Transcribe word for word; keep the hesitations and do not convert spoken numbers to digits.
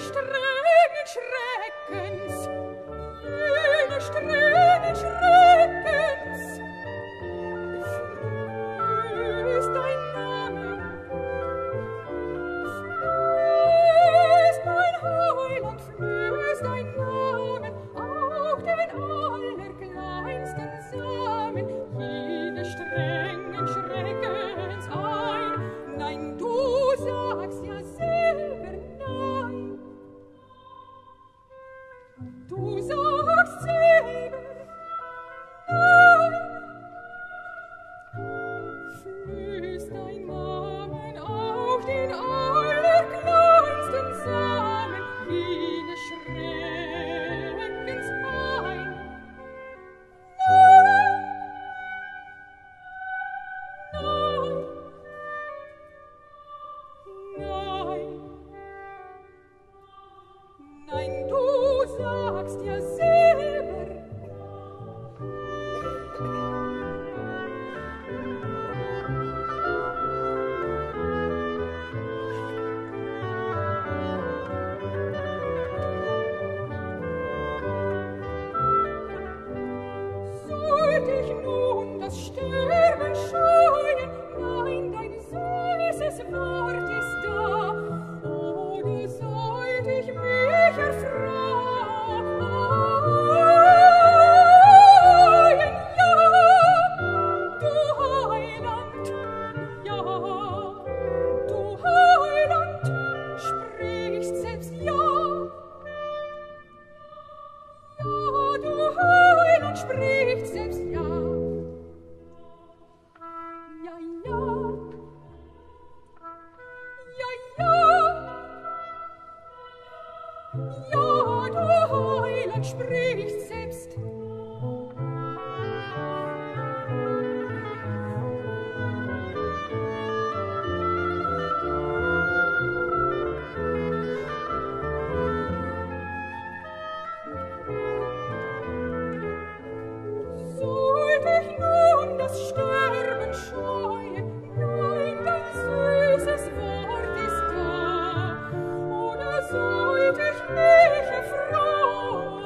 strengen Schreckens, jene strengen Schreckens. Früh ist dein Name, früh ist mein Heiland, früh ist dein Name, auch den allerkleinsten Samen, jene strengen Schreckens ein. Nein, du sagst ja selber nein. Du sagst selber nein. Früh ist dein Namen auch den allerkleinsten Samen, jene Schreckens ein. Nein, nein, nein, nein, du sagst ja selber. Sollt ich nun das Sterben scheuen? Nein, dein süßes Wort ist da. Oder sollt ich mich erfreuen? Ja, du Heiland, ja, du Heiland, sprichst selbst ja. Ja, du Heiland, spricht selbst ja. Ja, ja. Ja, ja. Ja, du Heiland, spricht selbst. Sollt ich nun das Sterben scheuen? Nein, dein süßes Wort ist da. Oder sollt ich mich erfreuen?